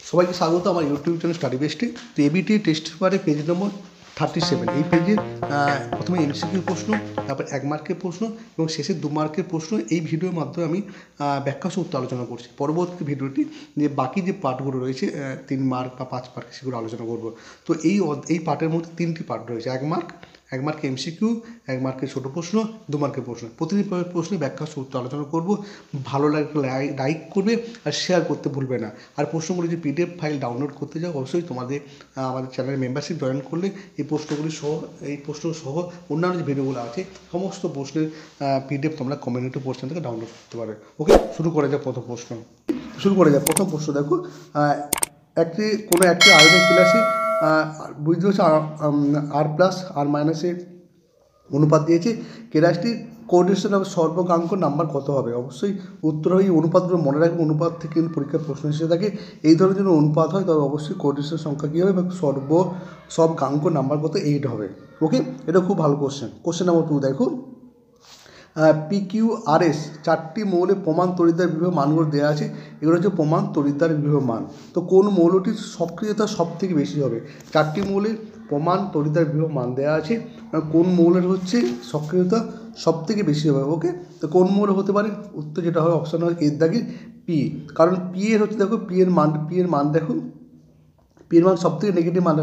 সবাইকে স্বাগত আমার ইউটিউব চ্যানেল স্টাডি বেস্টে। তো এবিটি টেস্ট পেপারে পেজ নম্বর 37, এই পেজে প্রথমে এমসিকিউ প্রশ্ন, তারপর 1 মার্কের প্রশ্ন এবং শেষে 2 মার্কের প্রশ্ন এই ভিডিওর মাধ্যমে আমি ব্যাখ্যা সূত্র আলোচনা করছি। পরবর্তী ভিডিওটি যে বাকি যে পার্টগুলো রয়েছে 3 মার্ক বা 5 মার্ক সেগুলো আলোচনা করব। তো এই পার্টের মধ্যে 3টি পার্ট রয়েছে, 1 মার্ক এমসিকিউ, 1 মার্কের ছোটো প্রশ্ন, 2 মার্কের প্রশ্ন। প্রতিটি প্রশ্নে ব্যাখ্যা সূত্র আলোচনা করব। ভালো লাগলে লাইক করবে আর শেয়ার করতে ভুলবে না। আর প্রশ্নগুলো যে পিডিএফ ফাইল ডাউনলোড করতে যাও অবশ্যই তোমাদের আমাদের চ্যানেলের মেম্বারশিপ জয়েন করলে এই প্রশ্ন সহ অন্যান্য যে ভিডিওগুলো আছে সমস্ত প্রশ্নের পিডিএফ তোমরা কমিউনিটি পোর্শন থেকে ডাউনলোড করতে পারবে। ওকে, শুরু করা যাক প্রথম প্রশ্ন। প্রথম প্রশ্ন দেখো, কোনো একটি আয়নিক ক্লাসে বুঝতে পারছি আর প্লাস আর মাইনাসের অনুপাত দিয়েছে, কেরাসটির কোঅর্ডিনেশন অফ সর্বগাঙ্ক নাম্বার কত হবে? অবশ্যই উত্তর হবে এই অনুপাতগুলো মনে রাখবে। অনুপাত থেকে কিন্তু পরীক্ষার প্রশ্ন এসে থাকে। এই ধরনের যদি অনুপাত হয় তবে অবশ্যই কোঅর্ডিনেশনের সংখ্যা কী হবে বা সব গাঙ্ক নাম্বার কত? 8 হবে। ওকে, এটা খুব ভালো কোশ্চেন। কোশ্চেন নাম্বার 2 দেখো, PQRS 4টি মৌলের প্রমাণ তড়িৎদ্বার বিভব মানগুলো দেওয়া আছে। এগুলো হচ্ছে প্রমাণ তড়িৎদ্বার বিভব মান। তো কোন মৌলটির সক্রিয়তা সব থেকে বেশি হবে? 4টি মৌলের প্রমাণ তড়িৎদ্বার বিভব মান দেওয়া আছে, কোন মৌলের হচ্ছে সক্রিয়তা সব থেকে বেশি হবে? ওকে, তো কোন মৌল হতে পারে? উত্তর যেটা হবে অপশান হয় এর দাগের পি। কারণ পি এর হচ্ছে দেখো পি এর মান দেখো, পির মান সব থেকে নেগেটিভ মান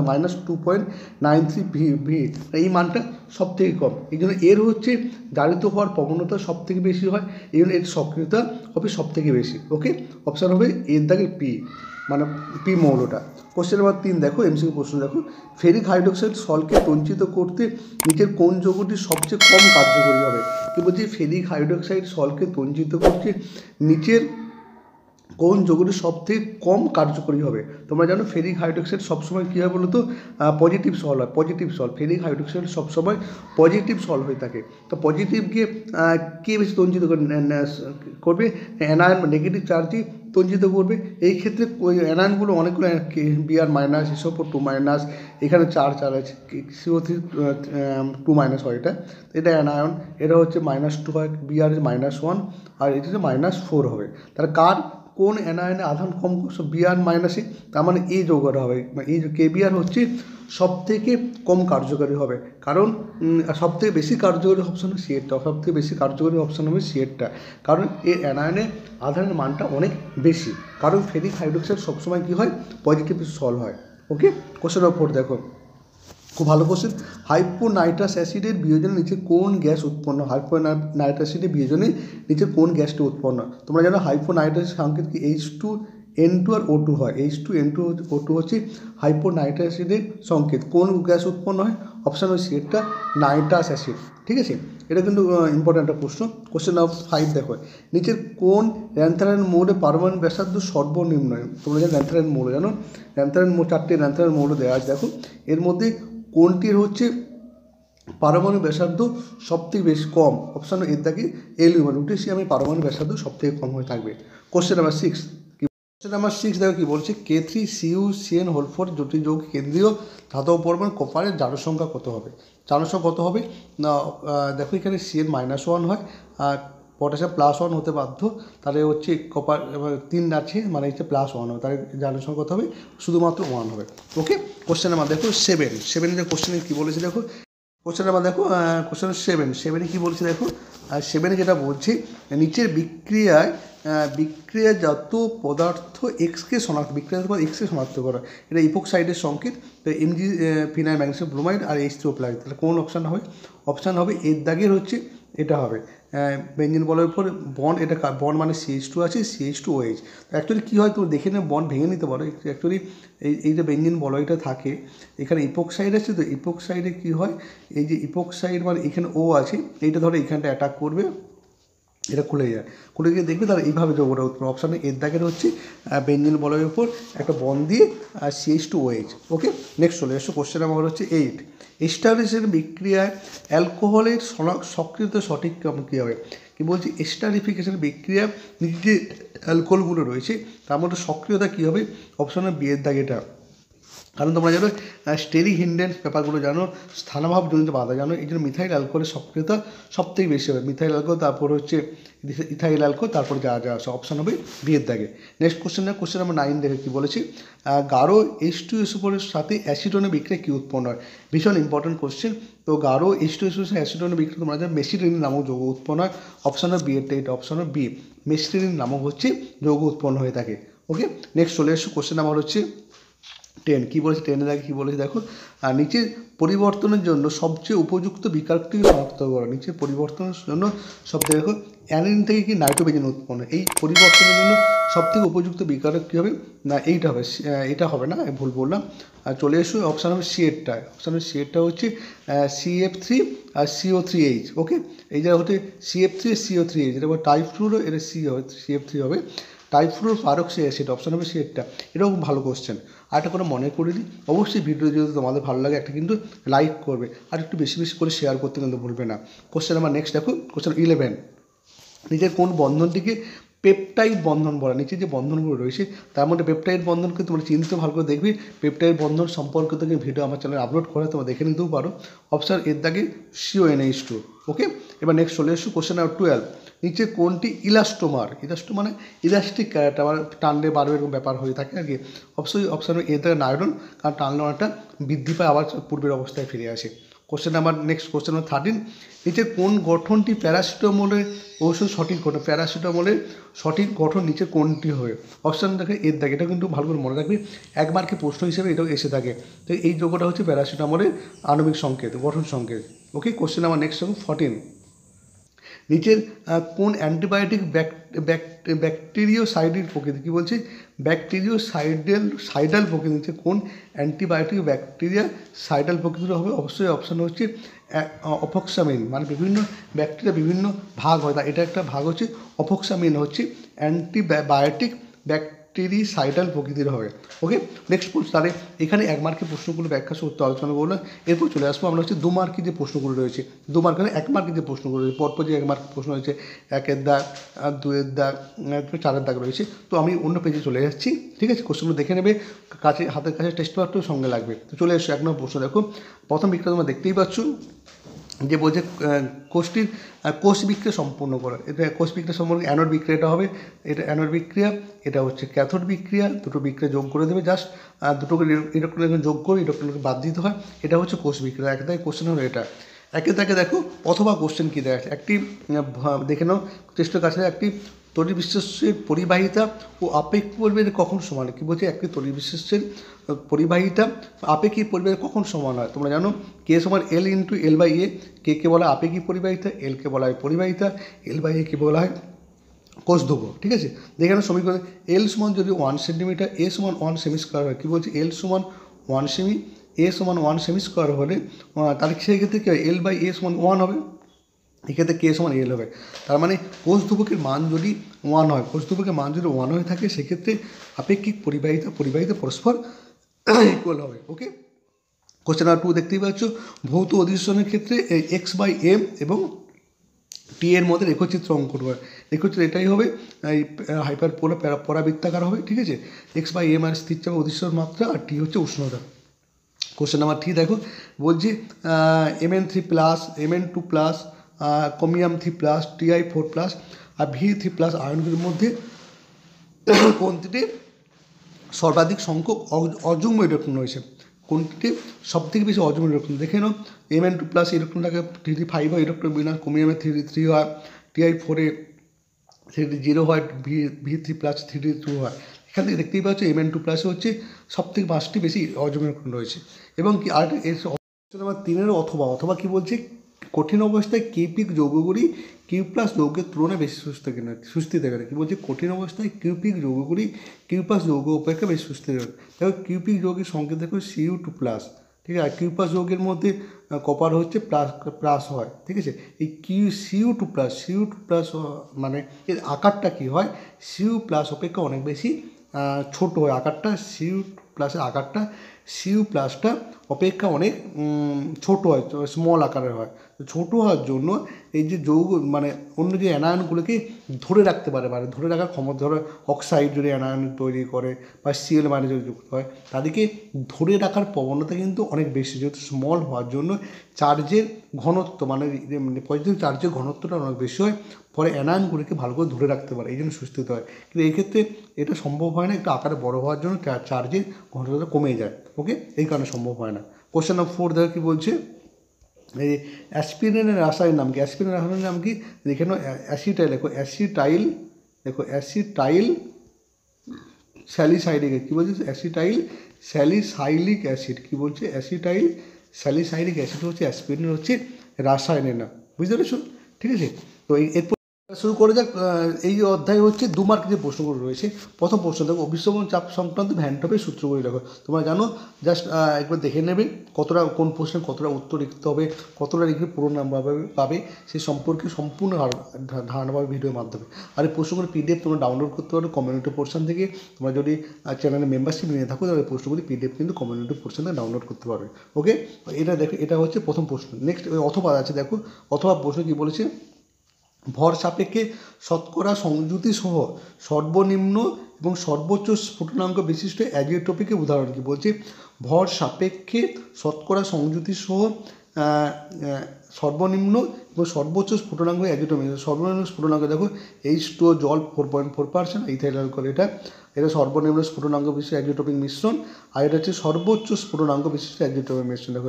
-2.93 ভি, এই মানটা সব থেকে কম। এই জন্য এর হচ্ছে জারিত হওয়ার প্রবণতা সব থেকে বেশি হয়, এই জন্য এর সক্রিয়তা হবে সব থেকে বেশি। ওকে, অপশান হবে এর দাগের পি, মানে পি মৌলটা। কোশ্চেন নাম্বার 3 দেখো, এমসিকিউ প্রশ্ন দেখো, ফেরিক হাইড্রোক্সাইড সলকে তঞ্চিত করতে নিচের কোন যৌগটি সবচেয়ে কম কার্যকরী হবে? কি বলছি, ফেরিক হাইড্রোক্সাইড সলকে তঞ্চিত করতে নিচের কোন যৌগটি সব থেকে কম কার্যকরী হবে? তোমরা জানো ফেরিক হাইড্রোক্সাইড সবসময় কী হয় বলো তো, পজিটিভ সল হয়, পজিটিভ সল। ফেরিক হাইড্রোক্সাইড সবসময় পজিটিভ সল হয়ে থাকে। তো পজিটিভকে কে বেশি তঞ্চিত করবে? অ্যানায়ন নেগেটিভ চার্জই তঞ্চিত করবে। এই ক্ষেত্রে ওই অ্যানায়নগুলো অনেকগুলো বিআর মাইনাস, এসব 2 মাইনাস, এখানে চার্জ আছে CO3 2 হয়। এটা অ্যানায়ন, এটা হচ্ছে -2 হয়, বিআর -1 আর এটা হচ্ছে -4 হবে। তাহলে কোন অ্যানায়নে আধান কম বিআর মাইনাসে? তার মানে এই যৌগটা হবে, এই কেবিআর হচ্ছে সব থেকে কম কার্যকারী হবে। কারণ সব থেকে বেশি কার্যকরী অপশান হবে সিএরটা, সব থেকে বেশি কার্যকরী অপশান হবে সিএরটা, কারণ এই অ্যানায়নে আধানের মানটা অনেক বেশি। কারণ ফেরিক হাইড্রোক্সাইড সবসময় কী হয়? পজিটিভ সল হয়। ওকে, কোশ্চেন নম্বর 4 দেখো, খুব ভালো কোশ্চেন। হাইপোনাইট্রাস অ্যাসিডের বিয়োজনের নিচে কোন গ্যাস উৎপন্ন? হাইপোনাইট্রাস অ্যাসিডের বিয়োজনে নিচে কোন গ্যাসটি উৎপন্ন? তোমরা জানো হাইপোনাইট্রাস সংকেত কি H2N2 আর O2 হয়। H2N2 O2 হচ্ছে হাইপোনাইট্রাস অ্যাসিডের সংকেত। কোন গ্যাস উৎপন্ন হয়? অপশান হচ্ছে এটা নাইট্রাস অ্যাসিড। ঠিক আছে, এটা কিন্তু ইম্পর্ট্যান্ট একটা প্রশ্ন। কোশ্চেন নাম্বার 5 দেখো, নিচের কোন ল্যান্থারাইন মৌলের পারমাণবিক ব্যাসার্ধ সর্বনিম্ন? তোমরা জানো ল্যান্থারাইন মৌল, জানো ল্যান্থারাইন 4টি ল্যান্থারাইন মৌল দেওয়া আছে। দেখো এর মধ্যে কোনটির হচ্ছে পারমাণবিক ব্যাসার্ধ সবথেকে বেশি কম? অপশান এর দাগে অ্যালুমিনিয়াম, লুটেশিয়ামের পারমাণবিক ব্যাসার্ধ সবথেকে কম হয়ে থাকবে। কোশ্চেন নাম্বার 6 দেখো কি বলছে, K3CuCN4 দুটি যৌগ কেন্দ্রীয় ধাতব পরমাণু কপারের জারণ সংখ্যা কত হবে? জারণ সংখ্যা কত হবে না, দেখো এখানে CN -1 হয় আর পটাশিয়াম +1 হতে বাধ্য, তাহলে হচ্ছে কপার 3 আছে, মানে হচ্ছে +1 হবে, তাহলে জারণ সংখ্যা কত হবে? শুধুমাত্র 1 হবে। ওকে, কোশ্চেন নাম্বার দেখো 7 কোশ্চেনে কী বলেছে দেখো, কোশ্চেন নাম্বার দেখো, কোশ্চেন 7 কী বলছে দেখো, আর 7 যেটা বলছে, নিচের বিক্রিয়াজাত পদার্থ এক্সকে শনাক্ত করা, এটা ইপোক্সাইডের সংকেত। তো Mg ফিনাইল ম্যাগনেসিয়াম ব্রোমাইড আর H2O প্লাগ, তাহলে কোন অপশান হবে? অপশান হবে এর দাগের হচ্ছে এটা হবে বেঞ্জিন বলের উপর বন্ড, এটা বন্ড মানে CH2 আছে, CH2OH। অ্যাকচুয়ালি কী হয়, তুমি দেখে নিয়ে বন্ড ভেঙে নিতে পারো। অ্যাকচুয়ালি এই যে বেঞ্জিন বলয়টা থাকে, এখানে ইপোক্সাইড আছে, তো ইপোক্সাইডে কী হয়, এই যে ইপোক্সাইড মানে এখানে O আছে, এইটা ধরো এখানটা অ্যাটাক করবে, এটা খুলে গিয়ে দেখবে, তাহলে এইভাবে যৌগটা উৎপন্ন। অপশানে এর দাগের হচ্ছে বেঞ্জিন বলয়ের উপর একটা বন্ড দিয়ে CH2OH। ওকে, নেক্সট চলে এসো, কোশ্চেন নাম্বার হচ্ছে 8। এস্টারিফিকেশন বিক্রিয়ায় অ্যালকোহলের সক্রিয়তা সঠিক কী হবে? কি বলছি, এস্টারিফিকেশন বিক্রিয়া যে অ্যালকোহলগুলো রয়েছে তার মধ্যে সক্রিয়তা কী হবে? অপশানে বি এর দাগ এটা কারণ তোমরা জানো স্টেরি হিন্ডেন্স ব্যাপারগুলো জানো, স্থানাভাবজনিত বাধা জানো, এই জন্য মিথাইল অ্যালকোহলের সক্রিয়তা সব থেকে বেশি হবে। মিথাইল অ্যালকোহল, তারপর হচ্ছে ইথাইল অ্যালকোহল, তারপর যা যা আসে অপশান হবে বিয়ের দাগে। নেক্সট কোশ্চেন নাম্বার 9 দেখে কী বলেছি, গাঢ় H2SO4-এর সাথে অ্যাসিডনে বিক্রিয়া কী উৎপন্ন হয়। ভীষণ ইম্পর্টেন্ট কোশ্চেন। তো গাঢ় H2SO4 অ্যাসিডনে বিক্রিয়া তোমরা জানো মেসিটিলিন নামক যৌগ উৎপন্ন হয়। অপশান হবে বি, এটা অপশান হবে বি, মেসিটিলিন নামক হচ্ছে যৌগ উৎপন্ন হয়ে থাকে। ওকে, নেক্সট চলে এসো কোশ্চেন নাম্বার হচ্ছে 10। কী বলেছে 10-এর আগে কী বলেছে দেখো, নিচের পরিবর্তনের জন্য সবচেয়ে উপযুক্ত বিকারকটি শনাক্ত করো। নিচের পরিবর্তনের জন্য সবথেকে দেখো অ্যানিন থেকে কি নাইট্রোজেন উৎপন্ন, এই পরিবর্তনের জন্য সবথেকে উপযুক্ত বিকারক কী হবে না, এইটা হবে, এটা হবে না, ভুল বললাম। আর চলে এসো অপশান হবে সিএটটা। অপশান হবে সিএটটা হচ্ছে CF3 আর CO3H। ওকে, এই যা হচ্ছে CF3 CO3H, এটা টাইপ ফ্লুরো, এটা CF3 হবে, টাইফ্লুরো পারক্সি অ্যাসিড। অপশান হবে সিএটটা। এটাও খুব ভালো কোশ্চেন। আর একটা করে মনে করে দিই, অবশ্যই ভিডিও যদি তোমাদের ভালো লাগে একটা কিন্তু লাইক করবে, আর একটু বেশি বেশি করে শেয়ার করতে কিন্তু ভুলবে না। কোশ্চেন নাম্বার নেক্সট দেখো, কোশ্চেন 11। নিচের কোন বন্ধনটিকে পেপটাইড বন্ধন বলা। নিচে যে বন্ধনগুলো রয়েছে তার মধ্যে পেপটাইড বন্ধনকে তোমরা চিনতে ভালো করে দেখবে। পেপটাইড বন্ধন সম্পর্কিত ভিডিও আমার চ্যানেলে আপলোড করা, তোমরা দেখে নিতেও পারো। অপশান এর দাগে CONH2। ওকে, এবার নেক্সট চলে এসো কোশ্চেন নাম্বার 12। নিচে কোনটি ইলাস্টোমার, মানে ইলাস্টিক ক্যারেক্টার, মানে টানলে বাড়বে এরকম ব্যাপার হয়ে থাকে আর কি। অপশান এর দাগে নাইলন, কারণ টানলে অনেকটা বৃদ্ধি পায় আবার পূর্বের অবস্থায় ফিরে আসে। Question number next, question number 13। নিচের কোন গঠনটি প্যারাসিটামলের ঔষধ সঠিক গঠন, প্যারাসিটামলের সঠিক গঠন নিচে কোনটি হবে। অপশান দেখে এর দাগে, এটা কিন্তু ভালো করে মনে রাখবে, 1 মার্কের প্রশ্ন হিসেবে এটাও এসে থাকে। তো এই যোগ্যটা হচ্ছে প্যারাসিটামলের আণবিক সংকেত, গঠন সংকেত। Okay, question number next 14। নিচের কোন অ্যান্টিবায়োটিক ব্যাকটেরিওসাইডের প্রকৃতি, কী বলছে ব্যাকটেরিওসাইডাল প্রকৃতি, নিচে কোন অ্যান্টিবায়োটিক ব্যাকটেরিয়াসাইডাল প্রকৃতির হবে। অবশ্যই অপশান হচ্ছে অফক্সামিন, মানে বিভিন্ন ব্যাকটেরিয়া বিভিন্ন ভাগ হয়, তা এটা একটা ভাগ হচ্ছে অফক্সামিন, হচ্ছে অ্যান্টিবায়োটিক ব্যাকটেরিসাইডাল প্রকৃতির হবে। ওকে, নেক্সট তাহলে এখানে 1 মার্কের প্রশ্নগুলো ব্যাখ্যা সূত্র আলোচনা করলাম। এরপর চলে আসবো আমরা হচ্ছে 2 মার্কের যে প্রশ্নগুলো রয়েছে, 2 মার্কের 1 মার্কের যে প্রশ্নগুলো রয়েছে, পরপর যে 1 মার্কের প্রশ্ন রয়েছে, 1-এর দাগ, 2-এর দাগ, 4-এর দাগ রয়েছে। তো আমি অন্য পেজে চলে যাচ্ছি, ঠিক আছে। কোশ্চেনগুলো দেখে নেবে, কাছে হাতের কাছে টেস্ট পেপারটাও সঙ্গে লাগবে। তো চলে এসো 1 নম্বর প্রশ্ন। দেখো প্রথম বিক্রিয়া তোমরা দেখতেই পাচ্ছ, যে বলছে কোষটির কোষ বিক্রিয়া সম্পূর্ণ করা। এটা কোষ বিক্রিয়া সম্পর্কে অ্যানোড বিক্রিয়াটা হবে, এটা অ্যানোড বিক্রিয়া, এটা হচ্ছে ক্যাথোড বিক্রিয়া। দুটো বিক্রিয়া যোগ করে দেবে, জাস্ট দুটোকে ইলেকট্রন যোগ করে ইলেকট্রনকে বাদ দিতে হয়, এটা হচ্ছে কোষ বিক্রিয়া। একটাই কোশ্চেন হলো এটা। একে তাকে দেখো অথবা কোশ্চেন কী দেয়, একটি দেখে নাও চেষ্টার কাছে, একটি তড়িৎবিশ্বাসের পরিবাহিতা ও আপেক্ষিক পরিবাহের কখন সমান। কী বলছে, একটি তড়িৎবিশ্বাসের পরিবাহিতা আপেক্ষিক পরিবাহের কখন সমান হয়। তোমরা জানো কে সমান L × L/A, কে বলা হয় আপেক্ষিক পরিবাহিতা, এলকে বলা হয় পরিবাহিতা, L/A কে বলা হয় কোষ ধ্রুবক। ঠিক আছে, দেখে নাও সমীকরণ। L সমান যদি 1 সেন্টিমিটার, A সমান 1 সেমি স্কোয়ার হয়, কী বলছে L সমান 1 সেমি, A সমান 1 সেমি স্কোয়ার হলে তাহলে সেই ক্ষেত্রে কী হয়, L/A সমান 1 হবে, এক্ষেত্রে কে সমান L হবে। তার মানে কোষ ধ্রুবকের মান যদি 1 হয়, কোষ ধ্রুবকের মান যদি 1 হয়ে থাকে, সেক্ষেত্রে আপেক্ষিক পরিবাহিতা পরস্পর ইকুয়াল হবে। ওকে, কোশ্চেন নাম্বার 2 দেখতেই পাচ্ছ, ভৌত অধিষ্ঠানের ক্ষেত্রে x/m এবং t এর মধ্যে রেখচিত্র অঙ্কন হয়। রেখচিত্র এটাই হবে, এই হাইপার পরাবৃত্তাকার হবে। ঠিক আছে, x/m আর স্থিরচাপ অধিষ্ঠান মাত্রা, আর t হচ্ছে উষ্ণতা। কোশ্চেন নাম্বার 3 দেখো, বলছি Mn3+, Mn2+, Chromium3+, Ti4+, আর V3+ আয়নগুলির মধ্যে কোনটিতে সর্বাধিক সংখ্যক অযুগ্ম ইলেকট্রন রয়েছে। কোনটিতে সবথেকে বেশি অযুগ্ম ইলেকট্রন, দেখে নাও Mn2+ ইলেকট্রনটাকে 3d5 হয়, ইলেকট্রন বিন্যাস ক্রোমিয়ামে 3d3 হয়, Ti4-এ 3d0 হয়, V3+ 3d2 হয়। এখান থেকে দেখতেই পাচ্ছ Mn2+ হচ্ছে সবথেকে 5টি বেশি অযুগ্ম ইলেকট্রন রয়েছে। এবং কি আর এর নাম্বার 3-এর অথবা কী বলছে, কঠিন অবস্থায় কিউপিক যৌগগুলি কিউ+ যৌগের তুলনায় বেশি সুস্থি থাকে না। কী বলছে, কঠিন অবস্থায় কিউপিক যৌগগুলি কিউ+ যৌগ অপেক্ষা বেশি সুস্থি থাকে। দেখো কিউপিক যৌগের সংকেত দেখো Cu2+, ঠিক আছে। কিউ+ যৌগের মধ্যে কপার হচ্ছে প্লাস হয়, ঠিক আছে। এই Cu2+ মানে এর আকারটা কী হয়, Cu+ অপেক্ষা অনেক বেশি ছোটো হয় আকারটা, প্লাসের আকারটা সিইউ প্লাসটা অপেক্ষা অনেক ছোট হয়, স্মল আকারের হয়। ছোটো হওয়ার জন্য এই যে যৌগ মানে অন্য যে অ্যানায়নগুলোকে ধরে রাখতে পারে, মানে ধরে রাখার ক্ষমতা, ধরো অক্সাইড যদি অ্যানায়ন তৈরি করে বা সিএল মানে যদি যুক্ত হয়, তাদেরকে ধরে রাখার প্রবণতা কিন্তু অনেক বেশি, যেহেতু স্মল হওয়ার জন্য চার্জের ঘনত্ব মানে পজিটিভ চার্জের ঘনত্বটা অনেক বেশি হয়, ফলে অ্যানায়নগুলিকে ভালো করে ধরে রাখতে পারে, এই জন্য সুস্থিত হয়। কিন্তু এই ক্ষেত্রে এটা সম্ভব হয় না, একটু আকারে বড় হওয়ার জন্য চার্জের ঘনত্বটা কমে যায়। ওকে, এই কারণে সম্ভব হয় না। কোশ্চেন নম্বর 4 দেখো কী বলছে, এই অ্যাসপিরিনের রাসায়নিক নাম কি? অ্যাসপিরিনের রাসায়নিক নাম কি? লিখে নাও অ্যাসিটাইল, দেখো অ্যাসিটাইল, দেখো অ্যাসিটাইল স্যালিসাইলিক, কী বলছে? অ্যাসিটাইল স্যালিসাইলিক অ্যাসিড, কী বলছে? অ্যাসিটাইল স্যালিসাইলিক অ্যাসিড হচ্ছে অ্যাসপিরিন, হচ্ছে রাসায়নিক নাম। বুঝতে পেরেছো? ঠিক আছে, তো এরপর শুরু করে যাক। এই অধ্যায় হচ্ছে 2 মার্কের যে প্রশ্নগুলো রয়েছে। প্রথম প্রশ্ন দেখো, অভিসরণ চাপ সংক্রান্ত ভ্যান টপের সূত্রগুলি দেখো। তোমরা জানো, জাস্ট একবার দেখে নেবে কতটা কোন প্রশ্নে কতটা উত্তর লিখতে হবে, কতটা লিখলে পুরো নাম্বার পাবে, সে সম্পর্কে সম্পূর্ণ ধারণা পাবে ভিডিওর মাধ্যমে। আর এই প্রশ্নগুলো পিডিএফ তোমরা ডাউনলোড করতে পারো কমিউনিটি পোর্শন থেকে। তোমরা যদি চ্যানেলে মেম্বারশিপ নিয়ে থাকো তাহলে প্রশ্নগুলি পিডিএফ কিন্তু কমিউনিটি পোর্শন থেকে ডাউনলোড করতে পারবে। ওকে, এটা দেখো, এটা হচ্ছে প্রথম প্রশ্ন। নেক্সট অথবা আছে, দেখো অথবা প্রশ্ন কী বলেছে, ভর সাপেক্ষে শতকরা সংযুতি সহ সর্বনিম্ন এবং সর্বোচ্চ স্ফুটনাঙ্ক বিশিষ্ট অ্যাজিওট্রপিকের উদাহরণ কি? বলছে ভর সাপেক্ষে শতকরা সংযুতি সহ সর্বনিম্ন এবং সর্বোচ্চ স্ফুটনাঙ্ক অ্যাজিওট্রপিক। সর্বনিম্ন স্ফুটনাঙ্ক দেখো H2O জল 4.4%, ইথাইল অ্যালকোহল এটা সর্বনিম্ন স্ফুটনাঙ্ক বিশিষ্ট অ্যাজিওট্রপিক মিশ্রণ। আর এটা হচ্ছে সর্বোচ্চ স্ফুটনাঙ্ক বিশিষ্ট অ্যাজিওট্রপিক মিশ্রণ, দেখো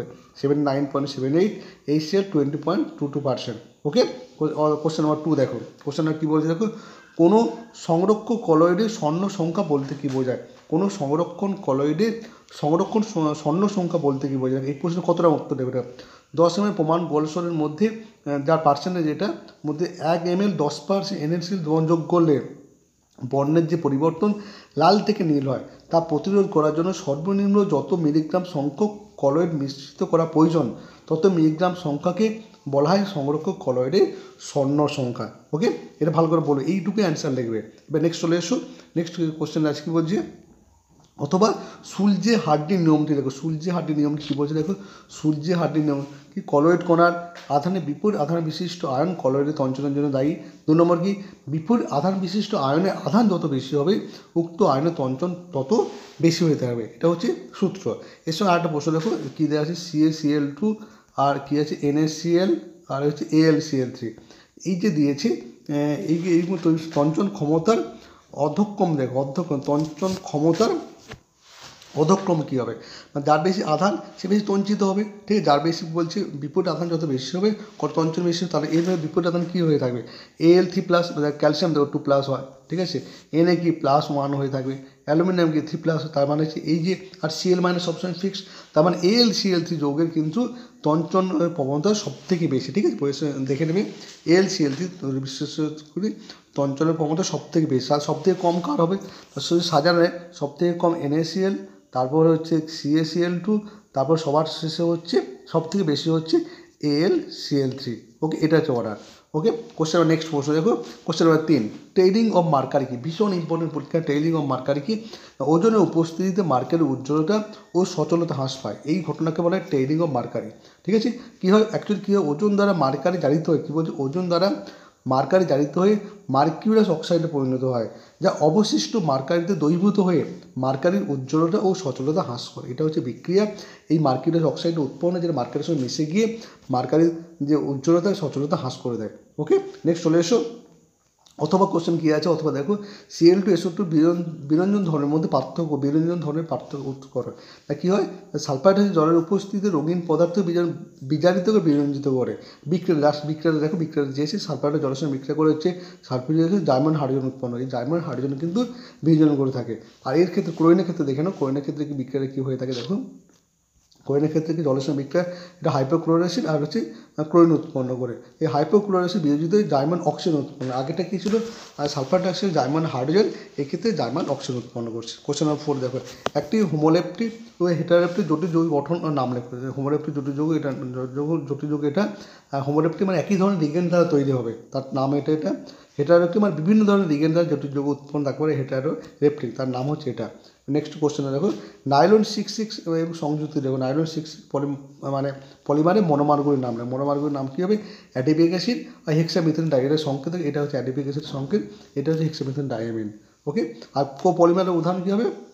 79.78, HCl 20.22%। ওকে, কোশ্চেন নম্বর 2 দেখো। কোশ্চেন নম্বর কী বলছে দেখো, কোনো সংরক্ষক কলয়েডের স্বর্ণ সংখ্যা বলতে কী বোঝায়? কোনো সংরক্ষণ কলয়েডের স্বর্ণ সংখ্যা বলতে কী বোঝায়? এই প্রশ্নে কতটা উত্তর দেবে? 10 ml প্রমাণ বলসরের মধ্যে যার পার্সেন্টেজ এটার মধ্যে 1 ml 10% NaCl যোগ করলে বর্ণের যে পরিবর্তন লাল থেকে নীল হয় তা প্রতিরোধ করার জন্য সর্বনিম্ন যত মিলিগ্রাম সংখ্যক কলয়েড মিশ্রিত করা প্রয়োজন তত মিলিগ্রাম সংখ্যাকে বলা হয় সংরক্ষক কলয়েডের স্বর্ণ সংখ্যা। ওকে, এটা ভালো করে বলো, এইটুকু অ্যান্সার লিখবে। এবার নেক্সট চলে এসো, নেক্সট কোশ্চেন আজকে কী বলছে, অথবা সূর্যে হাড্ডির নিয়মটি দেখো। সূর্যে হাড্ডির নিয়মটি কী বলছে দেখো, সূর্যে হাড্ডির নিয়ম কি? কলয়েড কণার আধানে বিপরীত আধান বিশিষ্ট আয়ন কলয়েডের তঞ্চনের জন্য দায়ী। 2 নম্বর কি? বিপরীত আধান বিশিষ্ট আয়নের আধান যত বেশি হবে উক্ত আয়নের তঞ্চন তত বেশি হয়ে থাকবে, এটা হচ্ছে সূত্র। এর সঙ্গে আরেকটা প্রশ্ন দেখো, কী দেওয়া আছে, CaCl2 আর কী আছে NaCl আর হচ্ছে AlCl3। এই যে দিয়েছে এই মতো তঞ্চন ক্ষমতার অধক্রম দেখো, তঞ্চন ক্ষমতার অধক্রম কী হবে? যার বেশি আধান সে বেশি তঞ্চিত হবে, ঠিক আছে। যার বেশি বলছে বিপরীত আধান যত বেশি হবে তঞ্চন বেশি, তাহলে এইভাবে বিপরীত আধান কী হয়ে থাকবে? Al3+, ক্যালসিয়াম দেখো 2+ হয়, ঠিক আছে। Na কি +1 হয়ে থাকবে, অ্যালুমিনিয়াম কি 3+, তার মানে হচ্ছে এই যে, আর Cl- সবসময় ফিক্সড, তার মানে AlCl3 যৌগের কিন্তু তঞ্চন প্রবণতা সবথেকে বেশি, ঠিক আছে। দেখে নেবে AlCl3 বিশেষ করে তঞ্চনের প্রবণতা সবথেকে বেশি। আর সবথেকে কম কার হবে? তার সাথে সাজানো সবথেকে কম NaCl, তারপর হচ্ছে CaCl2, তারপর সবার শেষে হচ্ছে সবথেকে বেশি হচ্ছে AlCl3। ওকে, এটা হচ্ছে অর্ডার। ওকে, কোশ্চেন নেক্সট প্রশ্ন দেখো, question number 3, tailing of mercury কি? ভীষণ ইম্পর্টেন্ট পরীক্ষা। টেইলিং অফ মার্কারি কি? ওজনের উপস্থিতিতে মার্কারের উজ্জ্বলতা ও সচলতা হ্রাস পায়, এই ঘটনাকে বলা হয় টেইলিং অফ মার্কারি। ঠিক আছে, কী হয় অ্যাকচুয়ালি কী হয়, ওজন দ্বারা মার্কারি জারিত হয়, কী বলছে, ওজন দ্বারা মার্কারি জারিত হয়ে মার্কিউরাস অক্সাইডে পরিণত হয়, যা অবশিষ্ট মার্কারিতে দ্রবীভূত হয়ে মার্কারির উজ্জ্বলতা ও সচলতা হ্রাস করে। এটা হচ্ছে বিক্রিয়া। এই মার্কিউরাস অক্সাইড উৎপন্ন যেটা মার্কারের সঙ্গে মিশে গিয়ে মার্কারির যে উজ্জ্বলতা সচলতা হ্রাস করে দেয়। ওকে, নেক্সট চলে এসো। অথবা কোশ্চেন কী আছে, অথবা দেখো Cl2SO2 বিরঞ্জন ধর্মের মধ্যে পার্থক্য, বিরঞ্জন ধর্মের পার্থক্য করো। তা কী হয়, সালফাইড হচ্ছে জলের উপস্থিতিতে রঙিন পদার্থ বিজারিত করে বিরঞ্জিত করে। বিক্রিয়া, লাস্ট বিক্রিয়াটা দেখো, বিক্রিয়াটা যেয়েছে সালফাইডের জলের সঙ্গে বিক্রিয়া করে হচ্ছে সালফাইড জার্মান হাইড্রোজেন উৎপন্ন হয়। এই জার্মান হাইড্রোজেন কিন্তু বিয়োজন করে থাকে। আর এর ক্ষেত্রে ক্লোরিনের ক্ষেত্রে দেখে নাও, ক্লোরিনের ক্ষেত্রে কি বিক্রিয়াটা কী হয়ে থাকে দেখো, ক্লোরিনের ক্ষেত্রে কি জলের সঙ্গে বিক্রিয়া, এটা হাইপোক্লোরাইড আর হচ্ছে ক্লোরিন উৎপন্ন করে। এই হাইপোক্লোরাইড বিয়োজিত জার্মান অক্সিজেন উৎপন্ন। আগেটা কী ছিল, সালফার ডাইঅক্সাইড জার্মান হাইড্রোজেন, এক্ষেত্রে জার্মান অক্সিজেন উৎপন্ন করছে। কোশ্চেন নম্বর 4 দেখো, একটি হোমোলেপ্টিক ও হেটারোলেপ্টিক জটিল যৌগ গঠন নাম লেখা। হোমোলেপ্টিক জটিল যৌগ, এটা জটিল যৌগ, এটা হোমোলেপ্টিক মানে একই ধরনের লিগেন্ড দ্বারা তৈরি হবে, তার নাম এটা হেটারোকিম আর বিভিন্ন ধরনের লিগেন্ড দ্বারা জটিল যৌগ উৎপন্ন থাকতে পারে হেটারোরেপ্টিন, তার নাম হচ্ছে এটা। নেক্সট কোশ্চেনে দেখো নাইলন 6 এবং সংযুক্তি দেখো নাইলন 6 মানে পলিমারের মনোমারগুলির নাম নেয়। মনোমারগুলির নাম কী হবে? অ্যাডিপিক অ্যাসিড আর হেক্সামিথিন ডাইয়ের সংকেত, এটা হচ্ছে অ্যাডিপিক অ্যাসিড সংকেত, এটা হচ্ছে হেক্সামিথিন ডাইয়ামিন। ওকে, আর পলিমারের উদাহরণ কী হবে?